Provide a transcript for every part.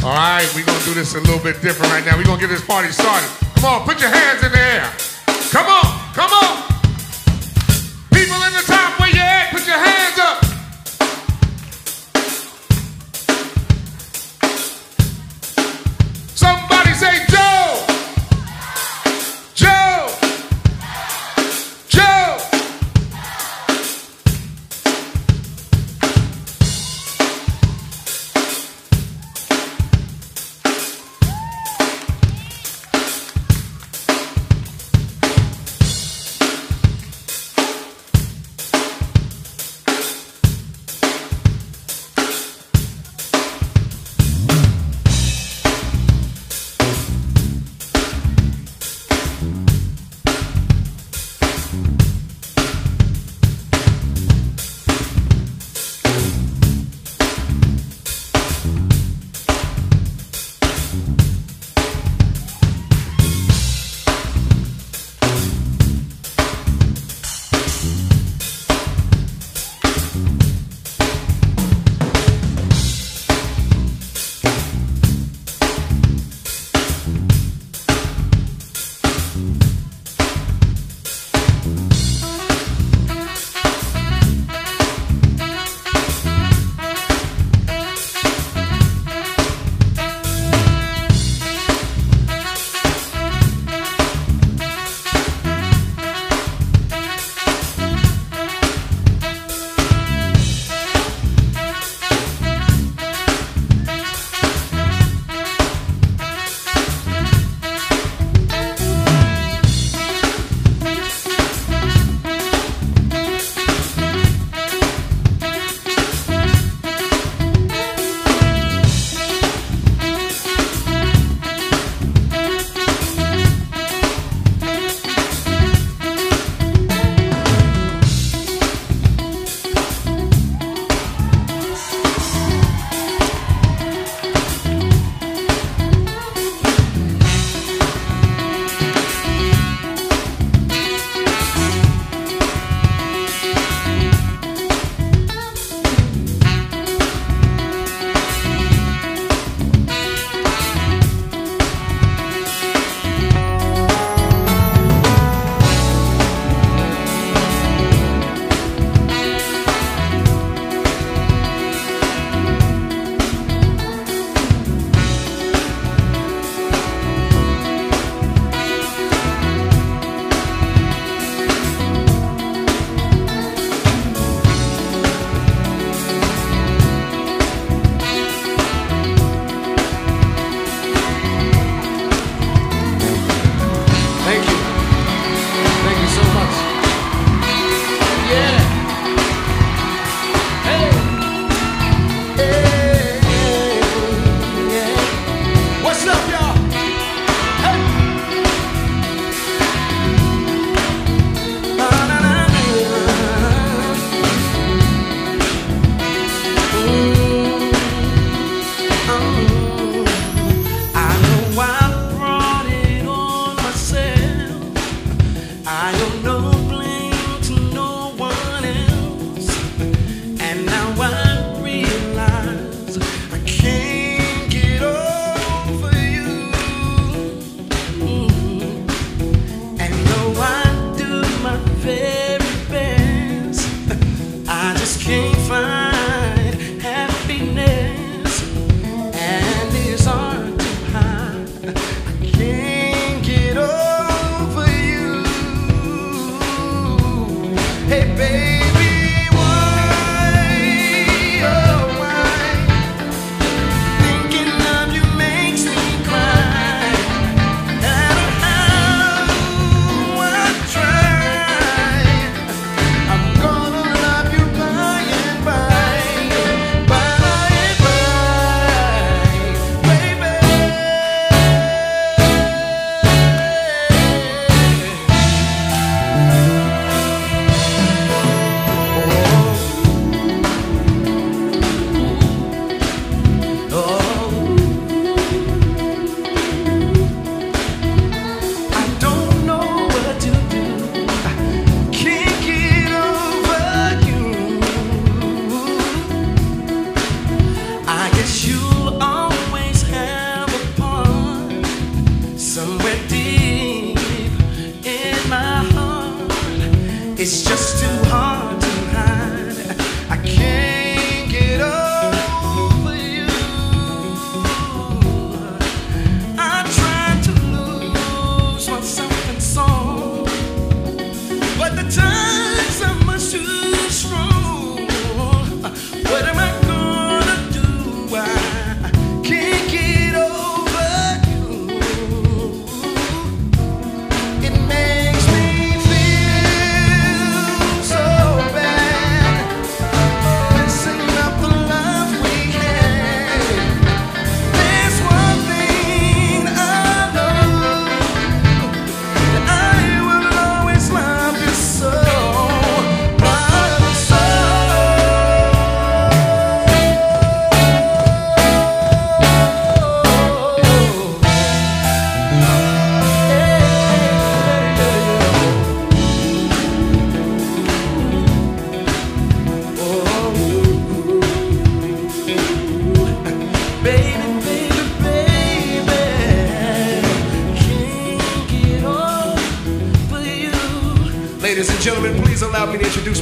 All right, we're going to do this a little bit different right now. We're going to get this party started. Come on, put your hands in the air. Come on, come on. People in the top, where you at? Put your hands up. Somebody say Joe. Joe. Joe.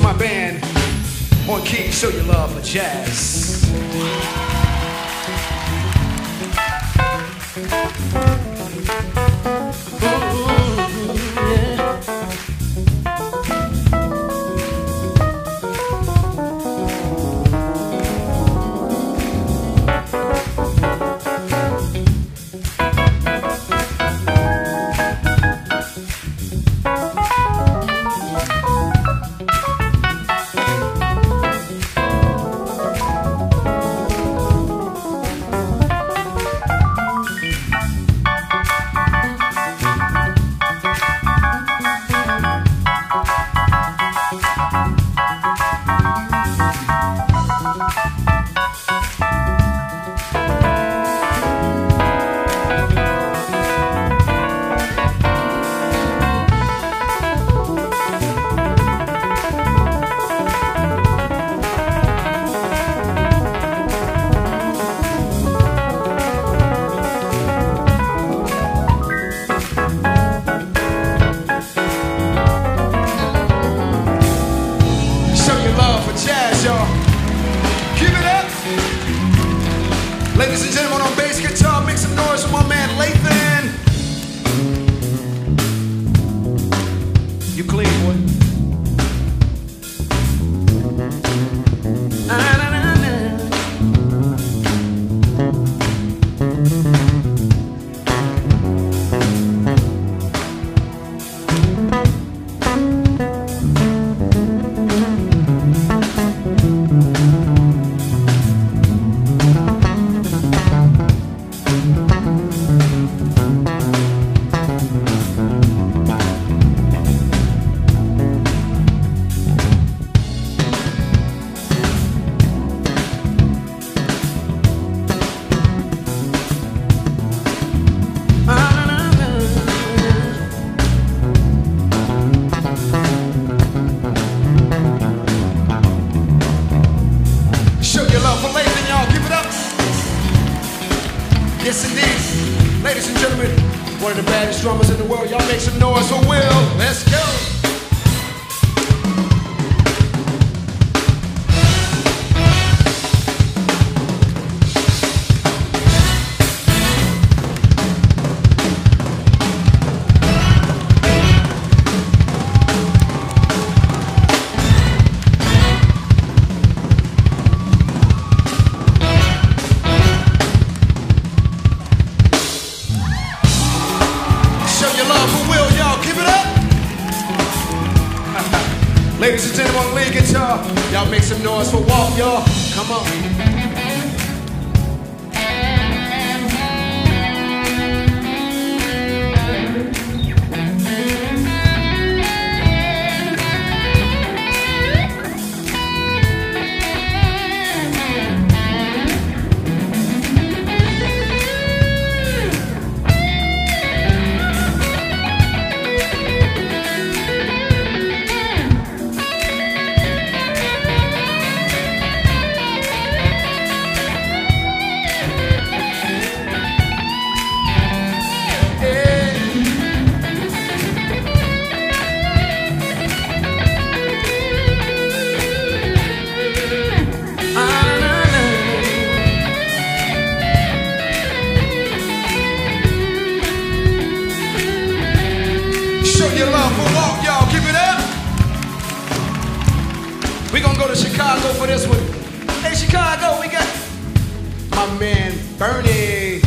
my band on key, show your love for jazz. Ladies and gentlemen, on bass guitar, make some noise for my man Lathan. You clean, boy. Yes, indeed. Ladies and gentlemen, one of the baddest drummers in the world. Y'all make some noise for Will. Let's go. Ladies and gentlemen on lead guitar, y'all make some noise for Walt, y'all. Come on. Show your love for Walt, y'all. Give it up. We gonna go to Chicago for this one. Hey, Chicago, we got my man Bernie.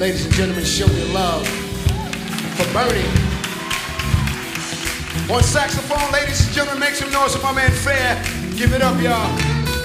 Ladies and gentlemen, show your love for Bernie. On saxophone, ladies and gentlemen, make some noise for my man Fair. Give it up, y'all.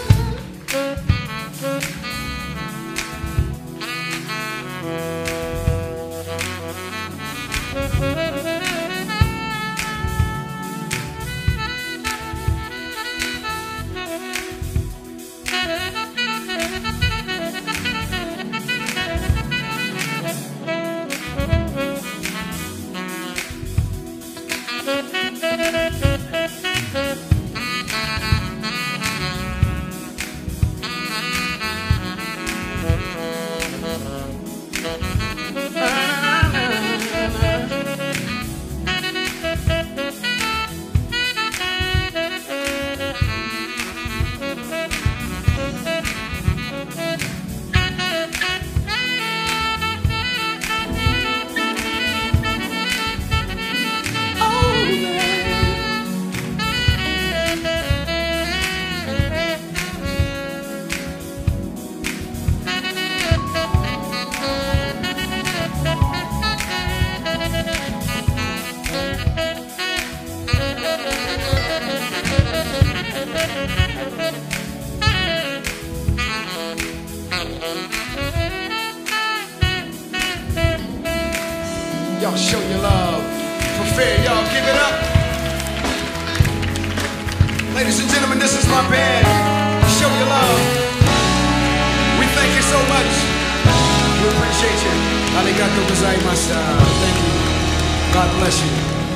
Y'all show your love for Fair. Y'all give it up. Ladies and gentlemen, this is my band. Show your love. We thank you so much. We appreciate you. Arigato gozaimasu. Thank you. God bless you.